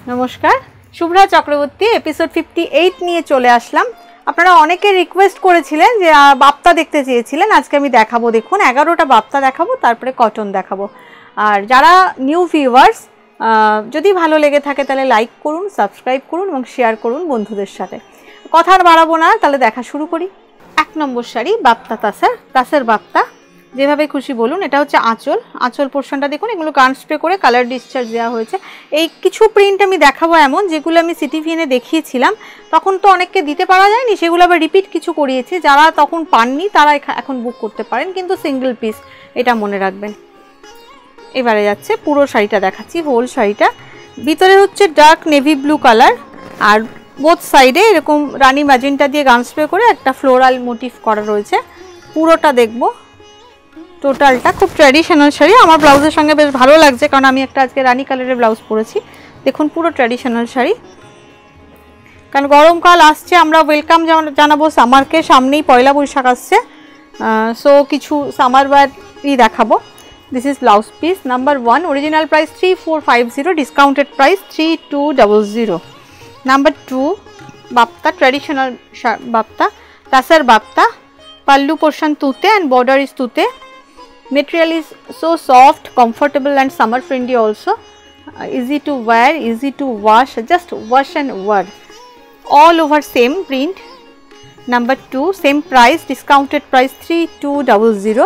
নমস্কার, শুভ্রা চক্রবর্তী এপিসোড 58 নিয়ে চলে আসলাম। আপনারা অনেকে রিকোয়েস্ট করেছিলেন যে বাপ্তা দেখতে চেয়েছিলেন, আজকে আমি দেখাবো। দেখুন 11টা বাপ্তা দেখাবো, তারপরে কটন দেখাবো। আর যারা নিউ ভিউয়ার্স, যদি ভালো লেগে থাকে তাহলে লাইক করুন, সাবস্ক্রাইব করুন এবং শেয়ার করুন বন্ধুদের সাথে। কথা আর বাড়াবো না, তাহলে দেখা শুরু করি। 1 নম্বর শাড়ি বাপ্তা তাসার বাপ্তা, যেভাবে খুশি বলুন। এটা হচ্ছে আঁচল পোর্শনটা দেখুন, এগুলো গান স্প্রে করে কালার ডিসচার্জ দেওয়া হয়েছে। এই কিছু প্রিন্ট আমি দেখাবো এমন, যেগুলো আমি সিটিভিএনে দেখিয়েছিলাম, তখন তো অনেককে দিতে পারা যায়নি, সেগুলো আবার রিপিট কিছু করিয়েছি। যারা তখন পাননি তারা এখন বুক করতে পারেন, কিন্তু সিঙ্গেল পিস, এটা মনে রাখবেন। এবারে যাচ্ছে পুরো শাড়িটা দেখাচ্ছি, হোল শাড়িটা। ভিতরে হচ্ছে ডার্ক নেভি ব্লু কালার, আর বোথ সাইডে এরকম রানী ম্যাজেন্টা দিয়ে গান স্প্রে করে একটা ফ্লোরাল মোটিভ করা রয়েছে। পুরোটা দেখবো, টোটালটা খুব ট্র্যাডিশনাল শাড়ি। আমার ব্লাউজের সঙ্গে বেশ ভালো লাগছে, কারণ আমি একটা আজকে রানী কালারের ব্লাউজ পরেছি। দেখুন পুরো ট্র্যাডিশনাল শাড়ি, কারণ গরমকাল আসছে, আমরা ওয়েলকাম জানাবো সামারকে। সামনেই পয়লা বৈশাখ আসছে, সো কিছু সামার ওয়্যারই দেখাবো। This is blouse piece number 1। Original price 3450, discounted price 3200। Number 2 বাপ্তা, ট্র্যাডিশনাল বাপ্তা, তাসার বাপ্তা। pallu portion tute and border is tute. Material is so soft, comfortable and summer friendly also. Easy to wear, easy to wash, just wash and wear. All over same print. Number 2, same price, discounted price 3200.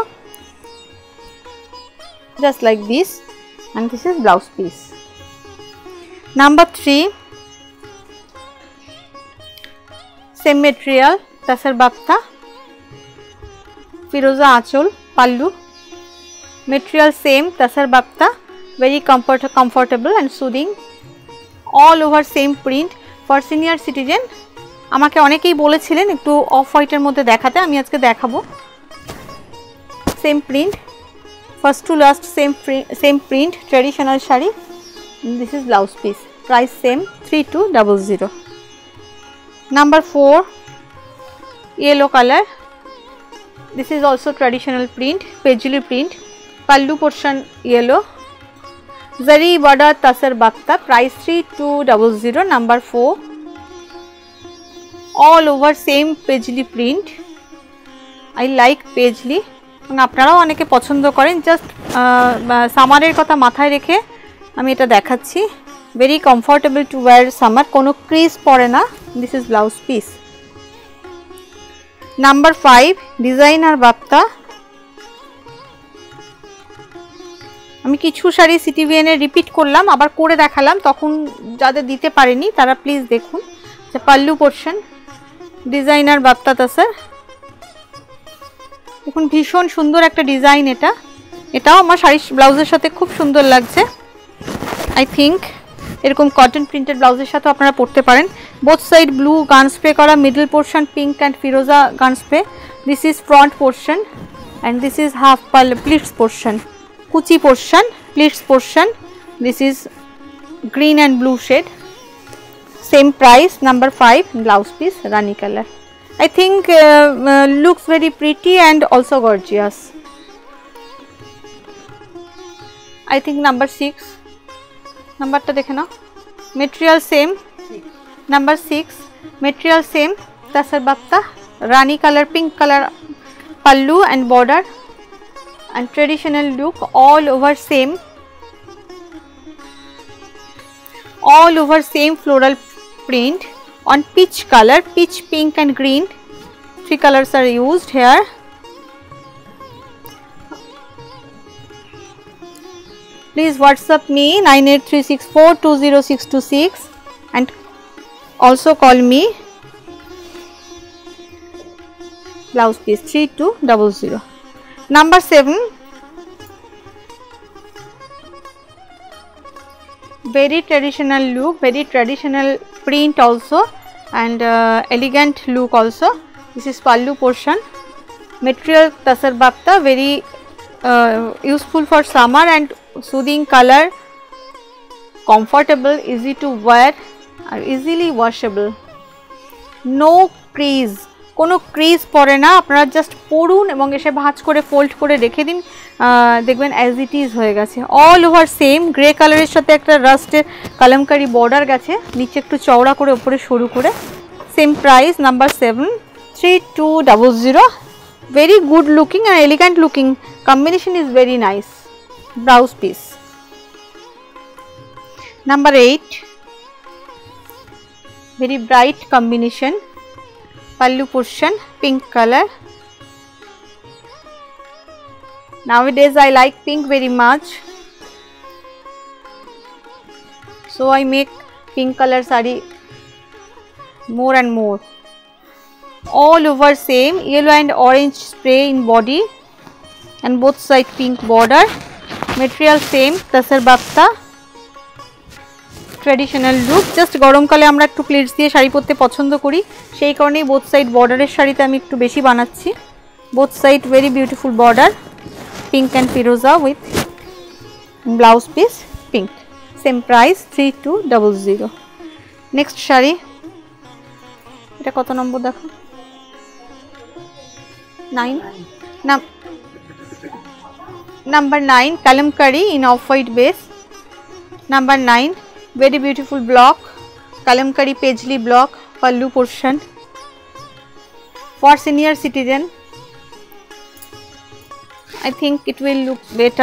Just like this, and this is blouse piece. Number 3, same material, tasar bapta, firoza achol, pallu. Material same, tasar bapta, very comfortable and soothing. All over same print for senior citizen. আমাকে অনেকেই বলেছিলেন একটু of হোয়াইটের মধ্যে দেখাতে, আমি আজকে দেখাবো। Same print, first to last same print, traditional sari. This is blouse piece, price same 3200। Number 4, yellow color. This is also traditional print, paisley print. Pallu portion yellow, zari border tasar bapta, price 3200. Number 4, all over same paisley print. I like paisley, আপনারাও অনেকে পছন্দ করেন। Just সামারের কথা মাথায় রেখে আমি এটা দেখাচ্ছি। Very comfortable to wear summer, কোনো ক্রিজ পড়ে না। This is blouse piece. Number 5, designer বাপ্তা। আমি কিছু শাড়ি সিটিভিএনে রিপিট করলাম, আবার করে দেখালাম, তখন যাদের দিতে পারেনি তারা প্লিজ দেখুন। পাল্লু পোর্শন, ডিজাইনার বাপ্তা তাসার। দেখুন ভীষণ সুন্দর একটা ডিজাইন এটা, এটাও আমার শাড়ি ব্লাউজের সাথে খুব সুন্দর লাগছে। আই থিঙ্ক এরকম কটন প্রিন্টেড ব্লাউজের সাথে আপনারা পরতে পারেন। Both side blue gun spray করা, মিডল পোর্শন পিঙ্ক অ্যান্ড ফিরোজা gun spray. This is front portion and this is half pleats portion, কুচি portion, pleats portion. This is green and blue shade. Same price. Number 5, blouse piece, রানি colour. I think looks very pretty and also gorgeous. I think number 6, numberটা দেখে নাও। Material same, number 6, material same, tasar bapta, rani color, pink color pallu and border, and traditional look, all over same, all over same floral print on peach color, peach, pink and green. 3 colors are used here. Please WhatsApp me 9836420626 and also call me. Blouse piece 3200. Number 7, very traditional look, very traditional print also, and elegant look also. This is pallu portion. Material tasar bapta, very useful for summer and soothing color, comfortable, easy to wear, easily washable, no crease, কোনো crease পড়ে না, আপনারা just পরুন এবং এসে ভাঁজ করে fold করে রেখে দিন, দেখবেন অ্যাজ ইট ইজ হয়ে গেছে। অল ওভার সেম গ্রে কালারের সাথে একটা রাস্টের কালামকারি বর্ডার গেছে, নিচে একটু চওড়া করে ওপরে সরু করে। Same price, number 7, 3200। very good looking and elegant looking, combination is very nice, blouse piece. Number 8, very bright combination, pallu portion pink color. Nowadays I like pink very much, so I make pink color saree more and more. All over same yellow and orange spray in body and both side pink border. Material same, tasar bapta, traditional look. Just গরমকালে আমরা একটু plates দিয়ে শাড়ি পরতে পছন্দ করি, সেই কারণেই both side বর্ডারের শাড়িতে আমি একটু বেশি বানাচ্ছি। Both side very beautiful border, pink and ফিরোজা with blouse piece pink. Same price 3200। Next sari, এটা কত নম্বর দেখো? 9, number 9, kalamkari in off-white base. Number 9, very beautiful block, kalamkari paisley block, pallu portion for senior citizen. I think it will look better.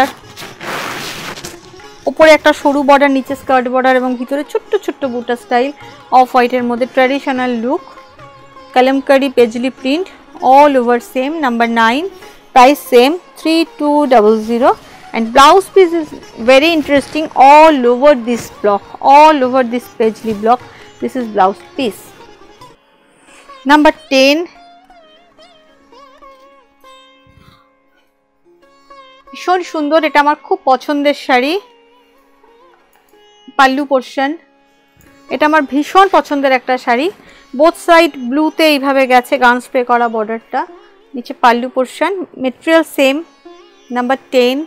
উপরে একটা সরু border, নিচে skirt border এবং ভিতরে ছোট্ট ছোট্ট বুটা স্টাইল অফ হোয়াইটের মধ্যে traditional look, kalamkari paisley print, all over same. Number 9, price same 3200, and blouse piece is very interesting, all over this block, all over this paisley block. This is blouse piece. Number 10, ভীষণ সুন্দর, এটা আমার খুব পছন্দের sari, pallu portion, এটা আমার ভীষণ পছন্দের একটা শাড়ি। বোথ সাইড ব্লুতে এইভাবে গেছে গান স্প্রে করা বর্ডারটা, নিচে pallu portion, material same. Number 10,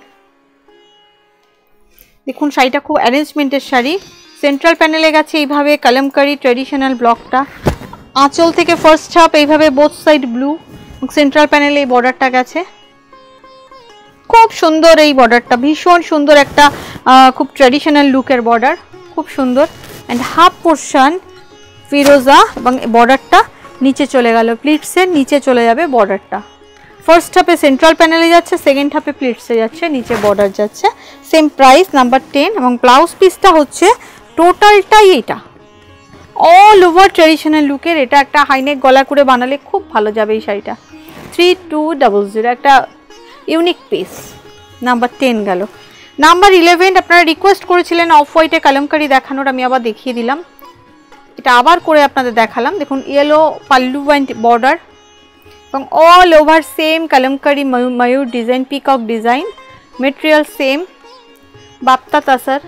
দেখুন শাড়িটা খুব অ্যারেঞ্জমেন্টের শাড়ি, সেন্ট্রাল প্যানেলে গেছে এইভাবে কালামকারি ট্র্যাডিশনাল ব্লকটা, আঁচল থেকে ফার্স্ট হাফ এইভাবে বোথ সাইড ব্লু, সেন্ট্রাল প্যানেলে এই বর্ডারটা গেছে, খুব সুন্দর এই বর্ডারটা, ভীষণ সুন্দর একটা খুব ট্র্যাডিশনাল লুকের বর্ডার, খুব সুন্দর। অ্যান্ড হাফ পোর্শন ফিরোজা এবং বর্ডারটা নিচে চলে গেল, প্লিটসের নিচে চলে যাবে বর্ডারটা, ফার্স্ট হাফে সেন্ট্রাল প্যানেলে যাচ্ছে, সেকেন্ড হাফে প্লিটসে যাচ্ছে, নিচে বর্ডার যাচ্ছে। সেম প্রাইস, নাম্বার 10, এবং ব্লাউজ পিসটা হচ্ছে টোটালটাই এটা অল ওভার ট্র্যাডিশনাল লুকের, এটা একটা হাইনেক গলা করে বানালে খুব ভালো যাবে এই শাড়িটা। 3200, একটা ইউনিক পিস। নাম্বার 10 গেল। নাম্বার 11, আপনারা রিকোয়েস্ট করেছিলেন অফ হোয়াইটে কালামকারি দেখানোর, আমি আবার দেখিয়ে দিলাম, এটা আবার করে আপনাদের দেখালাম। দেখুন ইয়েলো পাল্লু অ্যান্ড বর্ডার এবং অল ওভার সেম কালামকারি ময়ূর design, peacock design, material same, বাপ্তা tussar,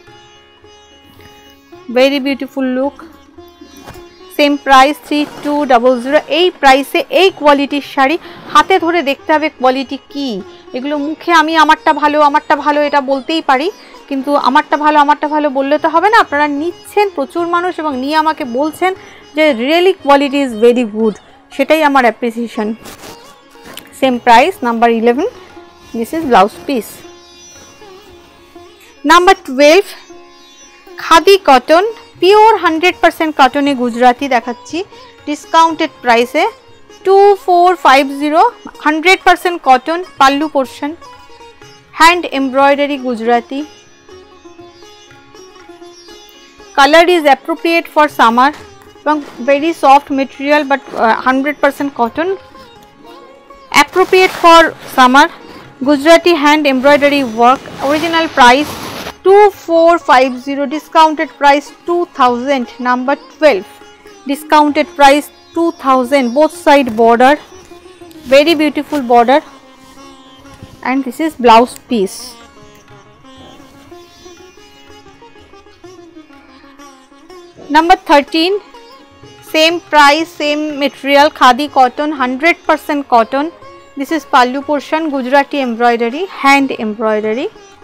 very beautiful look. Same price 3200। এই প্রাইসে এই কোয়ালিটির শাড়ি হাতে ধরে দেখতে হবে কোয়ালিটি কি, এগুলো মুখে আমি আমারটা ভালো এটা বলতেই পারি, কিন্তু আমারটা ভালো বললে তো হবে না, আপনারা নিচ্ছেন প্রচুর মানুষ এবং নিয়ে আমাকে বলছেন যে really quality is very good, সেটাই আমার appreciation. Same price, number 11, this is blouse piece. Number 12, khadi cotton, pure 100% কটনে গুজরাটি দেখাচ্ছি, ডিসকাউন্টেড প্রাইসে 2450, 100% cotton, pallu portion, hand embroidery Gujarati, color is appropriate for summer, very soft material but 100% cotton, appropriate for summer, Gujarati hand embroidery work, original price 2450, discounted price 2000. Number 12, discounted price 2000, both side border, very beautiful border, and this is blouse piece. Number 13, same price, same material, khadi cotton, 100% cotton, this is pallu portion, Gujarati embroidery, hand embroidery,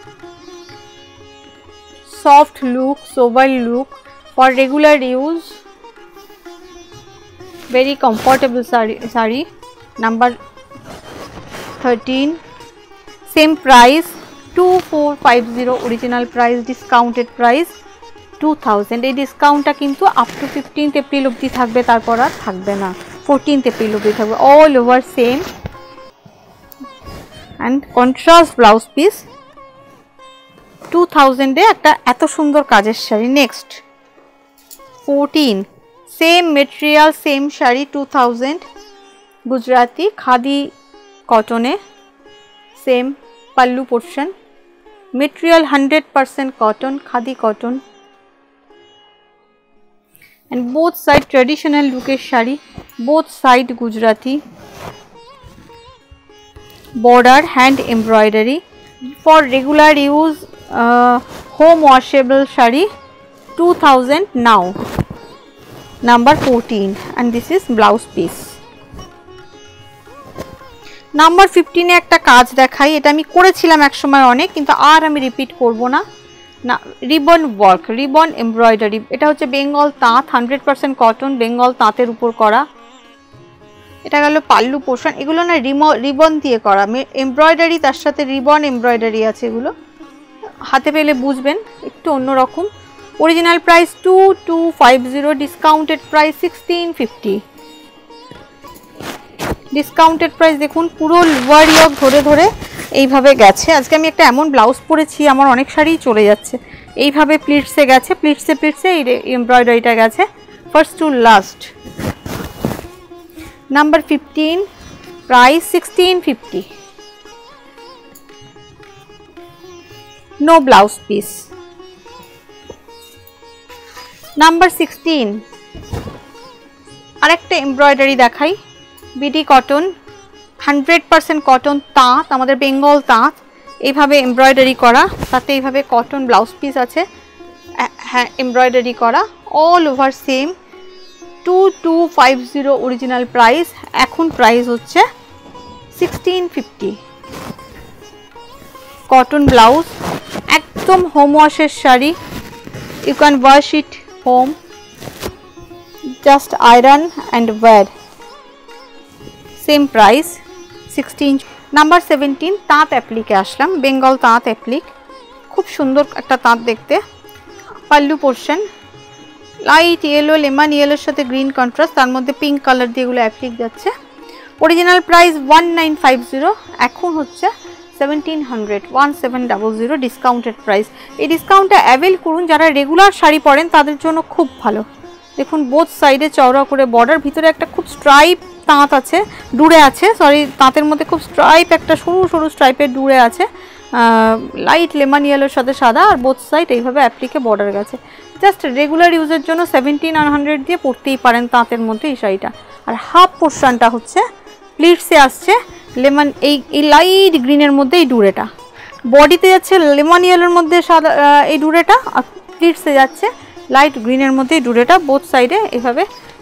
soft look, sober look, for regular use, very comfortable saree. Number 13, same price 2450 original price, discounted price 2000. এই ডিসকাউন্টটা কিন্তু up to 15th April অবধি থাকবে, তারপর আর থাকবে না। 14th April অবধি থাকবে, all over same and contrast blouse piece 2000 এ একটা এত সুন্দর কাজের শাড়ি। Next 14, same material same sari 2000, Gujarati khadi কটনে, same pallu portion, material 100% cotton, khadi cotton, and both side traditional looker shari, both side Gujarati, border hand embroidery, for regular use home washable shari 2000 now. Number 14, and this is blouse piece. Number 15 এ একটা কাজ দেখাই, এটা আমি করেছিলাম এক সময় অনেক, কিন্তু আর আমি রিপিট করব না। না, রিবন ওয়ার্ক, রিবন এমব্রয়ডারি, এটা হচ্ছে বেঙ্গল তাঁত, 100% কটন, বেঙ্গল তাঁতের উপর করা। এটা গেল পাল্লু পোর্শন, এগুলো না রিবন দিয়ে করা এমব্রয়ডারি, তার সাথে রিবন এমব্রয়ডারি আছে, এগুলো হাতে পেলে বুঝবেন, একটু অন্যরকম। Original price 2250, discounted price 1650। Discounted price দেখুন, পুরো লোয়ার ইয়ক ধরে ধরে এইভাবে গেছে। আজকে আমি একটা এমন ব্লাউজ পরেছি, আমার অনেক শাড়িই চলে যাচ্ছে, এইভাবে প্লিটসে গেছে, প্লিটসে এই এমব্রয়ডারিটা গেছে first to last. Number 15, price 1650, no blouse piece. Number 16, আরেকটা এমব্রয়ডারি দেখাই, বিডি কটন, 100% কটন তাঁত, আমাদের বেঙ্গল তাঁত, এইভাবে এমব্রয়ডারি করা, তাতে এইভাবে কটন ব্লাউজ পিস আছে, হ্যাঁ এমব্রয়ডারি করা, all over same 2250 original price, এখন প্রাইস হচ্ছে 1650। কটন ব্লাউজ, একদম হোম ওয়াশের sari, you can wash it home, just iron and wear, same price 16। Number 17, তাঁত অ্যাপ্লিকে আসলাম, বেঙ্গল তাঁত অ্যাপ্লিক, খুব সুন্দর একটা তাঁত দেখতে, pallu portion light yellow, lemon ইয়েলোর সাথে গ্রিন কন্ট্রাস্ট, তার মধ্যে পিঙ্ক কালার দিয়ে এগুলো অ্যাপ্লিক যাচ্ছে। অরিজিনাল প্রাইস 1950, এখন হচ্ছে 1700, ডিসকাউন্টেড প্রাইস। এই ডিসকাউন্টটা অ্যাভেল করুন, যারা রেগুলার শাড়ি পরেন তাদের জন্য খুব ভালো। দেখুন বোথ সাইডে চওড়া করে বর্ডার, ভিতরে একটা খুব স্ট্রাইপ তাঁত আছে, ডুরে আছে, সরি তাঁতের মধ্যে খুব স্ট্রাইপ, একটা সরু সরু স্ট্রাইপের ডুরে আছে, লাইট লেমন ইয়েলোর সাথে সাদা, আর বোথ সাইড এইভাবে অ্যাপ্লিকে বর্ডার গেছে। জাস্ট রেগুলার ইউজের জন্য 1700 দিয়ে পরতেই পারেন তাঁতের মধ্যে এই শাড়িটা। আর হাফ পোর্শনটা হচ্ছে প্লিটসে আসছে লেমন, এই লাইট গ্রিনের মধ্যে এই ডুরেটা, বডিতে যাচ্ছে লেমন ইয়েলোর মধ্যে সাদা এই ডুরেটা, আর প্লিটসে যাচ্ছে লাইট গ্রিনের মধ্যে এই ডুরেটা, বোথ সাইডে এইভাবে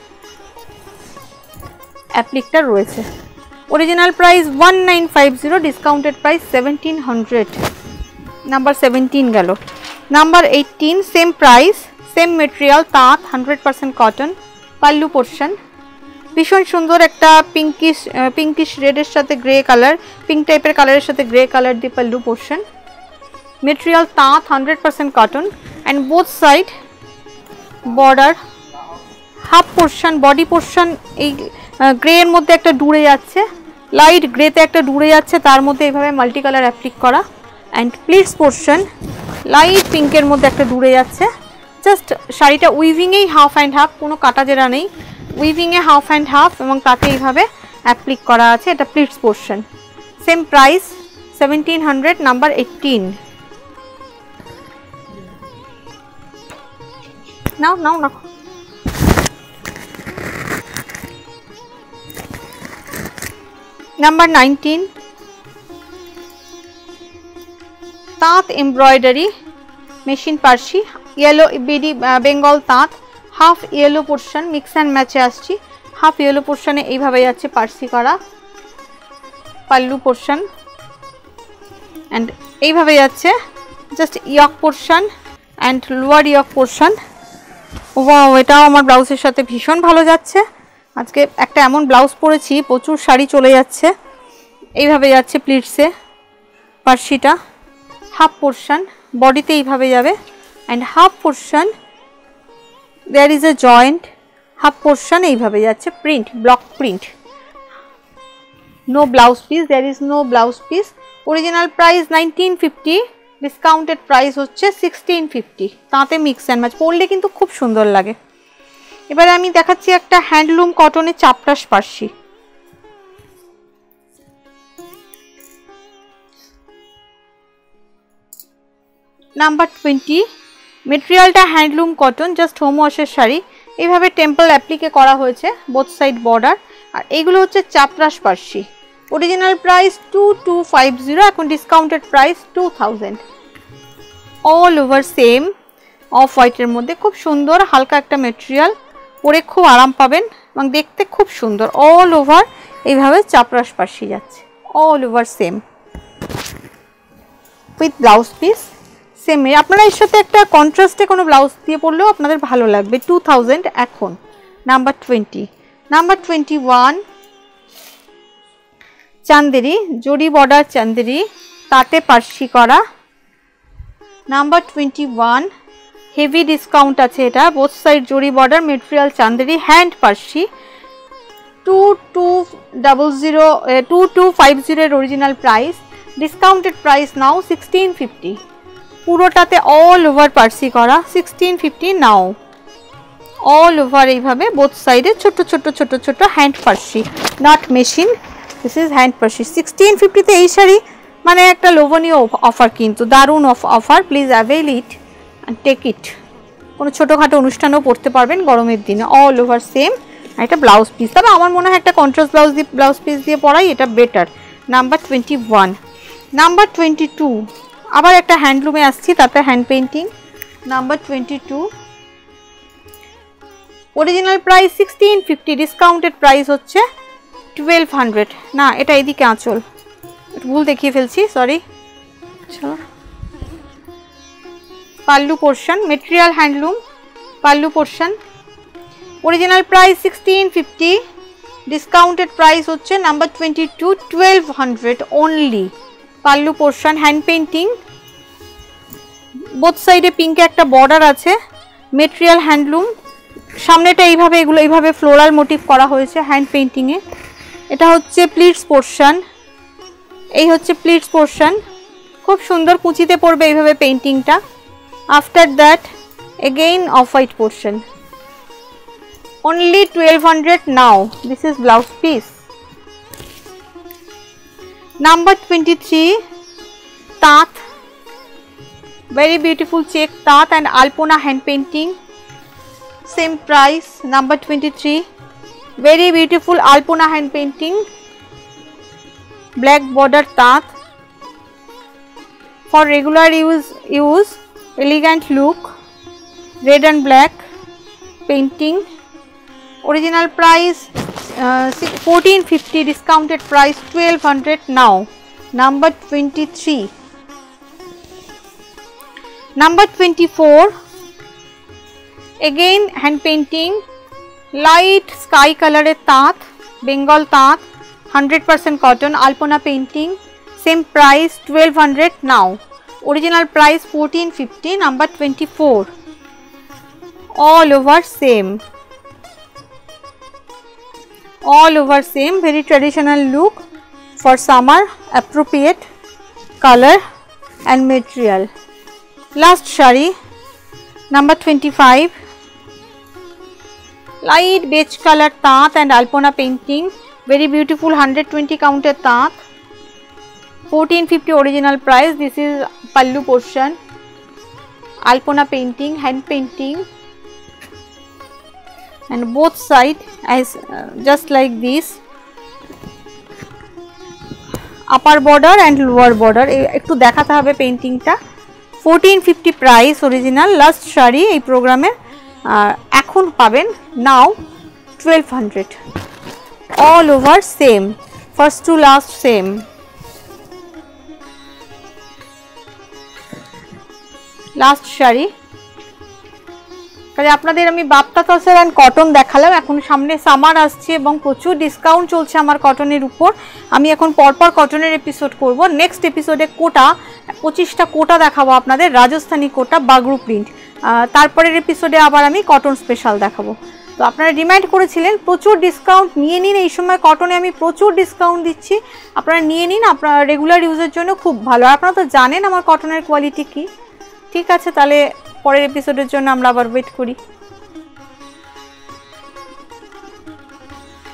অ্যাপ্লিকটা রয়েছে। Original price 1950, discounted price 1700। Number 17 গেল। Number 18, same price same material তাঁত, 100% কটন, পাল্লু পোর্শন, ভীষণ সুন্দর একটা পিঙ্কিশ রেডের সাথে গ্রে কালার, পিঙ্ক টাইপের কালারের সাথে গ্রে কালার দিয়ে পাল্লু পোর্শন, মেটেরিয়াল তাঁত, 100% cotton, and both side border, half portion, body portion এই গ্রে এর মধ্যে একটা ডুরে যাচ্ছে, লাইট গ্রেতে একটা ডুরে যাচ্ছে, তার মধ্যে এইভাবে মাল্টি কালার অ্যাপ্লিক করা, অ্যান্ড প্লিটস পোর্শন লাইট পিঙ্কের মধ্যে একটা ডুরে যাচ্ছে। জাস্ট শাড়িটা উইভিংয়েই হাফ অ্যান্ড হাফ, কোনো কাটা জেরা নেই, উইভিংয়ে হাফ অ্যান্ড হাফ, এবং তাতে এইভাবে অ্যাপ্লিক করা আছে, এটা pleats portion, same price 1700। Number 18, নাও নাও না। নাম্বার 19, তাঁত এমব্রয়ডারি, মেশিন পার্সি, ইয়েলো বিডি বেঙ্গল তাঁত, half yellow portion, mix and ম্যাচে আসছি, হাফ ইয়েলো পোর্শনে এইভাবে যাচ্ছে পার্সি করা, পাল্লু পোর্শন, অ্যান্ড এইভাবে যাচ্ছে just yoke portion and lower yoke portion. Wow, এটাও আমার ব্লাউজের সাথে ভীষণ ভালো যাচ্ছে, আজকে একটা এমন ব্লাউজ পরেছি প্রচুর শাড়ি চলে যাচ্ছে। এইভাবে যাচ্ছে প্লিটসে, পার্সিটা হাফ পোর্শন, বডিতে এইভাবে যাবে and half portion there is a joint, half portion এইভাবে যাচ্ছে print, block print. No blouse piece, there is no blouse piece. Original price 1950, discounted price হচ্ছে 1650। তাতে মিক্স অ্যান্ড ম্যাচ, পরলে কিন্তু খুব সুন্দর লাগে। এবারে আমি দেখাচ্ছি একটা হ্যান্ডলুম কটনের চাপরাস Parsi. Number 20, মেটেরিয়ালটা handloom cotton, just home ওয়াশের শাড়ি। এইভাবে টেম্পল অ্যাপ্লিকে করা হয়েছে, বোথ সাইড বর্ডার। আর এইগুলো হচ্ছে চাপরাস পার্সি। অরিজিনাল প্রাইস 2250, এখন discounted price 2000। All over same off হোয়াইটের মধ্যে, খুব সুন্দর হালকা একটা মেটেরিয়াল, পরে খুব আরাম পাবেন এবং দেখতে খুব সুন্দর। অল ওভার এইভাবে চাপরাস পার্সি যাচ্ছে, all over same with blouse piece same. আপনারা এর সাথে একটা কন্ট্রাস্টে কোনো ব্লাউজ দিয়ে পরলেও আপনাদের ভালো লাগবে। 2000 এখন। নাম্বার 20, নাম্বার 21, চান্দেরি, জরি বর্ডার চান্দেরি, তাতে পার্সি করা। নাম্বার 21, হেভি ডিসকাউন্ট আছে এটা, both side zari border, material Chanderi, hand Parsi. 2250 এর original price, discounted price now 1650। পুরোটাতে অল ওভার পার্সি করা, 1650 নাও। অল ওভার এইভাবে বোথ সাইডে ছোট ছোট ছোট ছোট hand Parsi, not machine, this is hand Parsi. 1650-তে এই শাড়ি মানে একটা লোভনীয় অফার, কিন্তু দারুণ offer. Please avail it and take it. কোনো ছোটোখাটো অনুষ্ঠানেও পরতে পারবেন গরমের দিনে। All over same. আর এটা ব্লাউজ পিস, তবে আমার মনে হয় একটা কন্ট্রাস্ট ব্লাউজ পিস দিয়ে পরাই এটা বেটার। নাম্বার 21, নাম্বার 22, আবার একটা হ্যান্ডলুমে আসছি, তাতে hand painting. Number 22, original price 1650, discounted price হচ্ছে 1200। না, এটা এদিকে আঁচল, ভুল দেখিয়ে ফেলছি, sorry. Pallu portion, material handloom, pallu portion. Original price 1650, discounted price হচ্ছে number 22 1200 only. Pallu portion, hand painting, both সাইডে পিঙ্কে একটা বর্ডার আছে, মেটেরিয়াল হ্যান্ডলুম। সামনেটা এইভাবে, এগুলো এইভাবে ফ্লোরাল মোটিভ করা হয়েছে হ্যান্ড পেইন্টিংয়ে। এটা হচ্ছে প্লিটস পোর্শন, এই হচ্ছে প্লিটস পোর্শন, খুব সুন্দর কুচিতে পড়বে এইভাবে পেইন্টিংটা। After that again off white portion, only 1200 now. This is blouse piece. Number 23, Taant, very beautiful check Taant and Alpona hand painting, same price. Number 23, very beautiful Alpona hand painting, black border Taant, for regular use, elegant look, red and black painting. Original price 1450, discounted price 1200 now. Number 23, number 24, again hand painting, light sky color Taant, Bengal Taant, 100% cotton, Alpona painting, same price 1200 now. Original price 1450. Number 24, all over same, all over same, very traditional look for summer, appropriate color and material. Last saree, number 25, light beige color Taant and Alpona painting, very beautiful 120 counter Taant, 1450 original price. This is pallu portion, Alpona painting, hand painting, and both side as just like this, upper border and lower border. একটু দেখাতে হবে পেইন্টিংটা। 1450 price original. Last sari এই প্রোগ্রামে এখন পাবেন now 1200। All over same, first to last same. Last sari তাহলে আপনাদের আমি বাপ্তা তসর অ্যান্ড কটন দেখালাম। এখন সামনে সামার আসছে এবং প্রচুর ডিসকাউন্ট চলছে আমার কটনের উপর। আমি এখন পরপর কটনের এপিসোড করব। নেক্সট এপিসোডে কোটা 25টা কোটা দেখাবো আপনাদের, রাজস্থানী কোটা বাগরু প্রিন্ট। তারপরের এপিসোডে আবার আমি কটন স্পেশাল দেখাবো। তো আপনারা ডিমান্ড করেছিলেন প্রচুর ডিসকাউন্ট নিয়ে নিন, এই সময় কটনে আমি প্রচুর ডিসকাউন্ট দিচ্ছি, আপনারা নিয়ে নিন, আপনারা রেগুলার ইউজের জন্য খুব ভালো। আপনারা তো জানেন আমার কটনের কোয়ালিটি কী। ঠিক আছে, তাহলে পরের এপিসোডের জন্য আমরা আবার ওয়েট করি।